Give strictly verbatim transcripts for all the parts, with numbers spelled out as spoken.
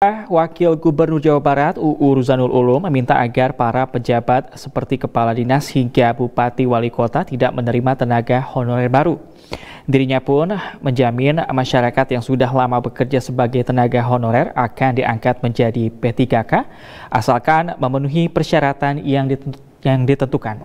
Wakil Gubernur Jawa Barat U U Ruzanul Ulum meminta agar para pejabat seperti kepala dinas hingga bupati wali kota tidak menerima tenaga honorer baru. Dirinya pun menjamin masyarakat yang sudah lama bekerja sebagai tenaga honorer akan diangkat menjadi P tiga K asalkan memenuhi persyaratan yang ditentukan.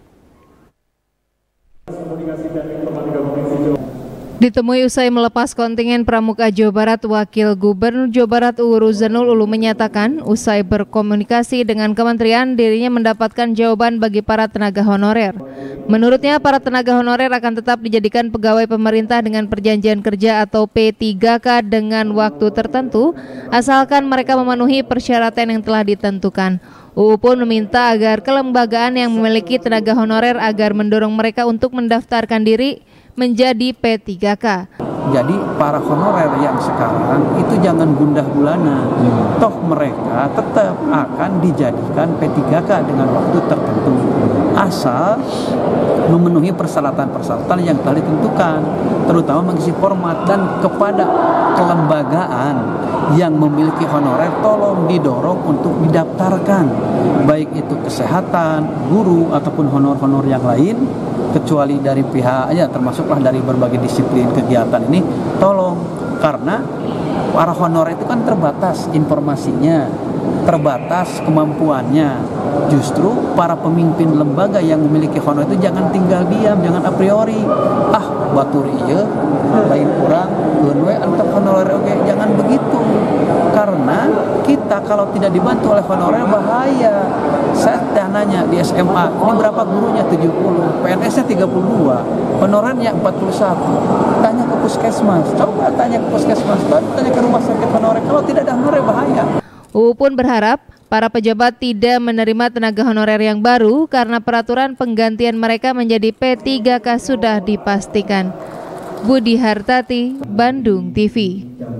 Ditemui usai melepas kontingen Pramuka Jawa Barat, Wakil Gubernur Jawa Barat U U Ruzanul Ulum menyatakan usai berkomunikasi dengan kementerian dirinya mendapatkan jawaban bagi para tenaga honorer. Menurutnya para tenaga honorer akan tetap dijadikan pegawai pemerintah dengan perjanjian kerja atau P tiga K dengan waktu tertentu asalkan mereka memenuhi persyaratan yang telah ditentukan. U U pun meminta agar kelembagaan yang memiliki tenaga honorer agar mendorong mereka untuk mendaftarkan diri menjadi P tiga K. Jadi para honorer yang sekarang itu jangan gundah gulana. Hmm. Toh mereka tetap akan dijadikan P tiga K dengan waktu tertentu. Asal memenuhi persyaratan-persyaratan yang telah ditentukan, terutama mengisi format. Dan kepada kelembagaan yang memiliki honorer tolong didorong untuk didaftarkan, baik itu kesehatan, guru ataupun honor-honor yang lain, kecuali dari pihak ya termasuklah dari berbagai disiplin kegiatan ini tolong, karena para honorer itu kan terbatas informasinya, terbatas kemampuannya. Justru para pemimpin lembaga yang memiliki honor itu jangan tinggal diam, jangan a priori ah batur ieu lain kurang gunwe antep honorer oke, jangan begitu. Karena kita kalau tidak dibantu oleh honorer bahaya. Saya tanya di S M A, ini berapa gurunya? tujuh puluh, P N S-nya tiga puluh dua, honorernya empat puluh satu. Tanya ke puskesmas, coba tanya ke puskesmas, tanya ke rumah sakit honorer. Kalau tidak ada honorer bahaya. U U pun berharap para pejabat tidak menerima tenaga honorer yang baru karena peraturan penggantian mereka menjadi P tiga K sudah dipastikan. Budi Hartati, Bandung T V.